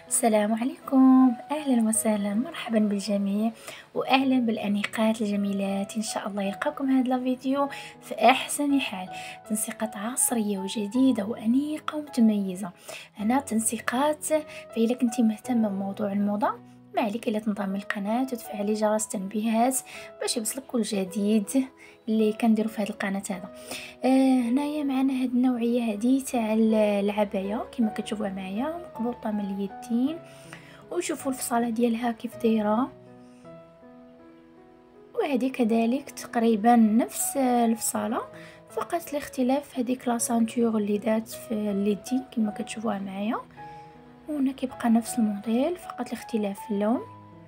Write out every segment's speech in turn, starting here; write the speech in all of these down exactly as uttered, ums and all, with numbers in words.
السلام عليكم، أهلا وسهلا، مرحبا بالجميع وأهلا بالأنيقات الجميلات. إن شاء الله يلقاكم هذا الفيديو في أحسن حال. تنسيقات عصرية وجديدة وأنيقة ومتميزة. أنا تنسيقات، فإذا كنتي مهتمة بموضوع الموضة ما عليك إلا تنضمي القناة وتفعلي جرس التنبيهات باش يوصلك كل جديد اللي كنديرو في هذه القناة هذا. آه هنايا معنا هاد النوعيه هادي تاع العبايه كما كتشوفوها معايا، مقبوطه من اليدين، وشوفوا الفصاله ديالها كيف دايره، وهذه كذلك تقريبا نفس الفصاله، فقط الاختلاف هذيك لا سانتور اللي دات في اليدين كما كتشوفوها معايا، وهنا كيبقى نفس الموديل فقط الاختلاف في اللون.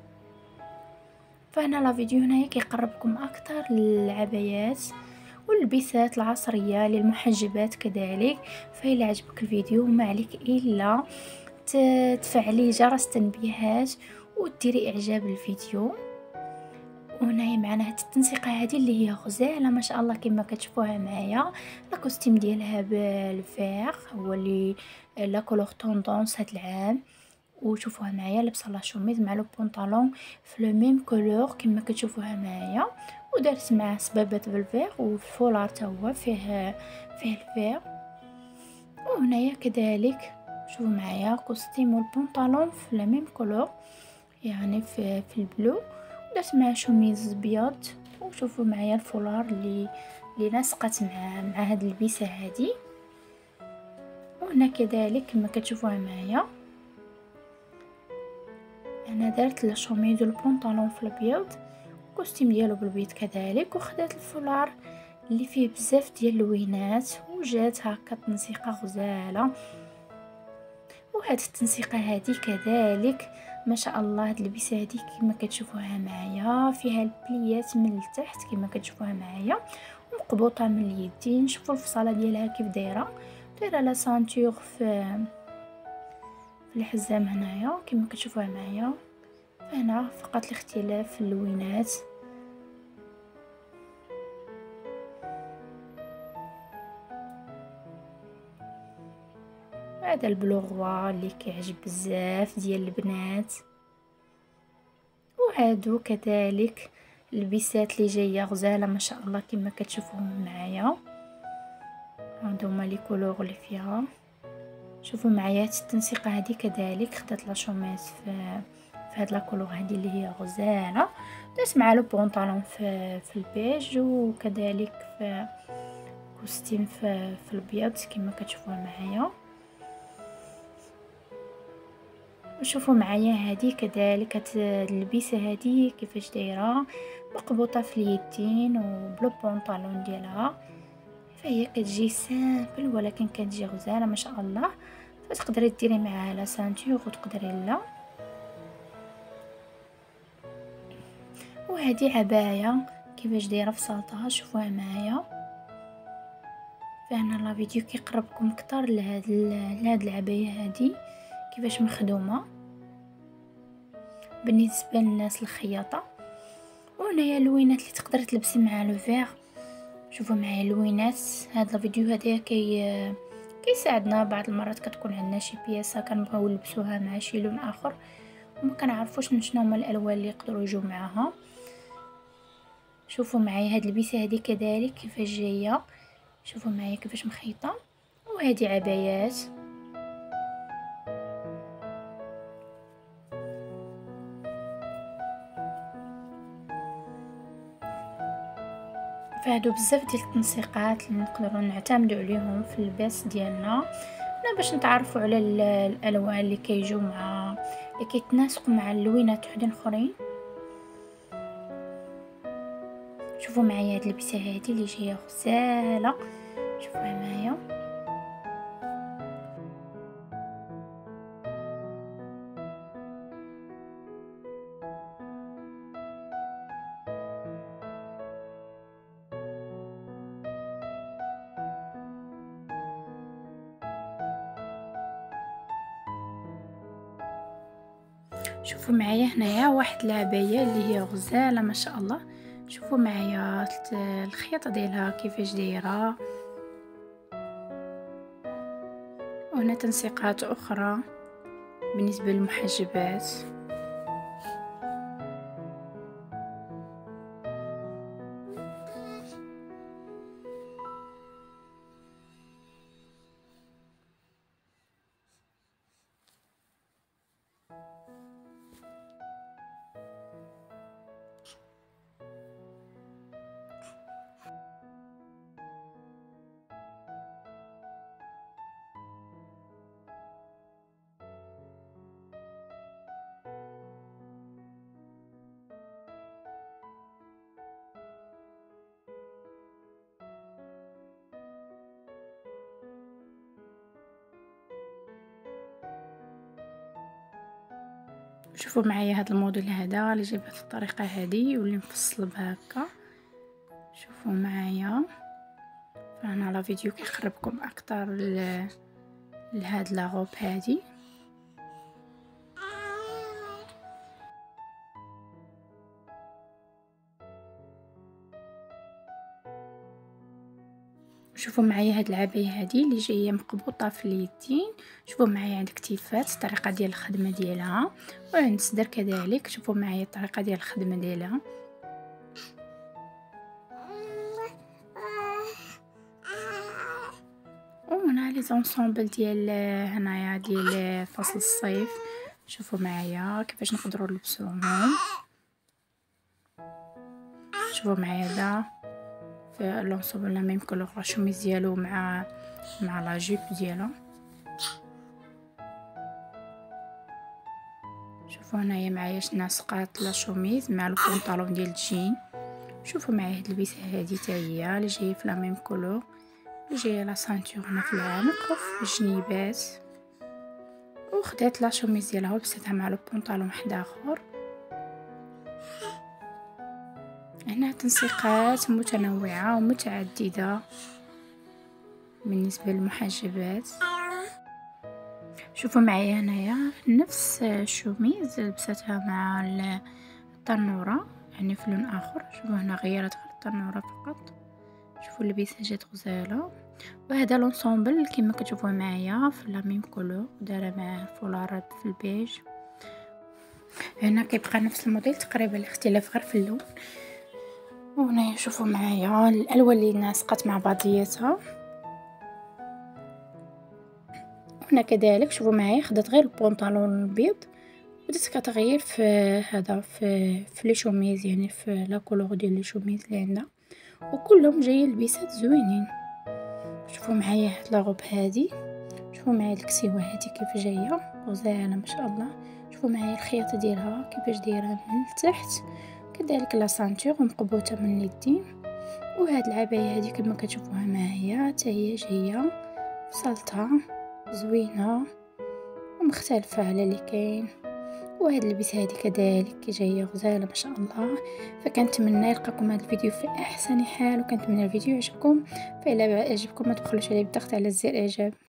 فهنا لا فيديو هنايا كيقربكم اكثر للعبايات واللبسات العصرية للمحجبات كذلك. فإلا عجبك الفيديو ما عليك إلا تفعلي جرس التنبيهات وديري إعجاب الفيديو. وهنايا معنا هاد التنسيقة هذه اللي هي غزالة ما شاء الله كما كتشوفوها معايا. لاكوستيم ديالها بالفيغ هو اللي لا كولور طوندونس هاد العام، وشوفوها معايا لابسه لا شوميز مع لو بونطالون في لو ميم كولور كما كتشوفوها معايا، ودارت معاه صبابات بالفيغ والفولار تا هو فيه فيه الفيغ. وهنايا كذلك شوفوا معايا كوستيم والبونطالون في لا ميم كولور يعني في في البلو، ودرت معاه شوميز ابيض، وشوفوا معايا الفولار اللي اللي لاصقت مع مع هاد البيسه هادي. وهنا كذلك كما كتشوفوها معايا انا درت لا شوميز والبونطالون في الابيض، الكوستيم ديالو بالبيض كذلك، وخدات الفولار اللي فيه بزاف ديال اللوينات، وجات هكا تنسيقه غزاله. وهاد التنسيقه هذه كذلك ما شاء الله، هاد اللبسه هذه كما كتشوفوها معايا فيها البليات من التحت كما كتشوفوها معايا، ومقبوطه من اليدين. شوفوا الفصاله ديالها كيف دايره، دايره لا سانتور في في الحزام هنايا كما كتشوفوها معايا. هنا فقط الاختلاف في اللوينات. هذا البلوغوا اللي كيعجب بزاف ديال البنات، وهادو كذلك البسات اللي جايه غزاله ما شاء الله كما كتشوفوهم معايا. هادو هما لي كولور اللي فيها. شوفوا معايا التنسيقه هذه كذلك خدات لا شوميز في في هاد لا كولور هذه اللي هي غزاله، دات مع لو بونطالون في في البيج، وكذلك في كوستيم في في الابيض كما كتشوفوها معايا. وشوفوا معايا هذه كذلك هاد اللبسه هذه كيفاش دايره، مقبوطه في اليدين وبلو بونطالون ديالها، فهي كتجي سامبل ولكن كتجي غزاله ما شاء الله. فتقدري ديري معاها لا سانتور وتقدري لا. وهذه عبايه كيفاش دايره في صالتها شوفوها معايا. فهنا لا فيديو كيقربكم اكثر لهاد لهاد العبايه هذه كيفاش مخدومه بالنسبه للناس الخياطه. وهنايا اللوينات اللي تقدر تلبسي مع لو فيغ. شوفوا معايا اللوينات. هاد الفيديو هذا كي كيساعدنا بعض المرات كتكون عندنا شي بياسه كنبغيو نلبسوها مع شي لون اخر وما كنعرفوش من شنو هما الالوان اللي يقدروا يجوا معاها. شوفوا معايا هاد البيسه هذه كذلك كيفاش جايه، شوفوا معايا كيفاش مخيطه. وهذه عبايات. فهادو بزاف ديال التنسيقات اللي نقدروا نعتمدوا عليهم في اللباس ديالنا لا باش نتعرفوا على الالوان اللي كيجوا مع اللي كيتناسقوا مع اللوينات وحدين اخرين. شوفوا معايا هاد اللبسه هذه اللي جايه غزاله، شوفوها معايا. شوفوا معايا هنايا واحد العبايه اللي هي غزاله ما شاء الله. شوفوا معايا الخياطه ديالها كيفاش دايره، وهنا تنسيقات اخرى بالنسبة للمحجبات. شوفوا معايا هذا الموديل هذا اللي جايبه بالطريقه هذه واللي مفصل بهكا. شوفوا معايا فهنا لا فيديو كيقربكم اكثر ل لهاد لا غوب هذه. شوفوا معايا هاد العباية هذه اللي جايه مقبوطه في اليدين. شوفوا معايا عند كتيفات الطريقه ديال الخدمه ديالها، وعند الصدر كذلك. شوفوا معايا الطريقه ديال الخدمه ديالها. وهنا لي زونسومبل ديال هنايا ديال فصل الصيف. شوفوا معايا كيفاش نقدروا نلبسوهم. شوفوا معايا هذا في لونسومبل لا ميم كولور، لا شوميز ديالو مع مع لا جيب ديالها. شوفوا هنايا معايا ناسقات لا شوميز مع البنطلون ديال الجين. شوفوا معايا هاد البيسه هذه حتى هي اللي جايه في لا ميم كولور، اللي جايه لا سانتور هنا في العنق وفي الجنيبات، وخدات لا شوميز ديالها ولبستها مع البنطلون واحد اخر. هنا تنسيقات متنوعه ومتعدده بالنسبه للمحجبات. شوفوا معايا هنايا نفس الشوميز لبستها مع التنوره، يعني في لون اخر. شوفوا هنا غيرت غير التنوره فقط. شوفوا اللبسه جات غزاله. وهذا لونسومبل كما كتشوفوا معايا في لا ميم كولور، دايره مع الفولارات في البيج. هنا كيبقى نفس الموديل تقريبا، الاختلاف غير في اللون. وهنا شوفوا معايا الالوان اللي ناسقات مع بعضياتها. هنا كذلك شوفوا معايا خدت غير البنطلون البيض، بدات كتغير في هذا في في لي شوميز، يعني في لا كولور ديال لي شوميز اللي عندها، وكلهم جايين لبسات زوينين. شوفوا معايا هاد لا غوب هادي. شوفوا معايا الكسيوه هادي كيف جايه غزاله ما شاء الله. شوفوا معايا الخياطه ديالها كيفاش دايره من التحت، كذلك لا سانتور مقبوطه من اليدين. وهاد العبايه هادي كما كتشوفوها معايا حتى هي جايه بسلطه زوينه ومختلفه على اللي كاين. وهاد اللبسه هذه كذلك جايه غزاله ما شاء الله. فكنتمنى يلقاكم هذا الفيديو في احسن حال، وكنتمنى الفيديو يعجبكم. فإلا عجبكم ما تبخلوش عليه بالضغط على زر اعجاب.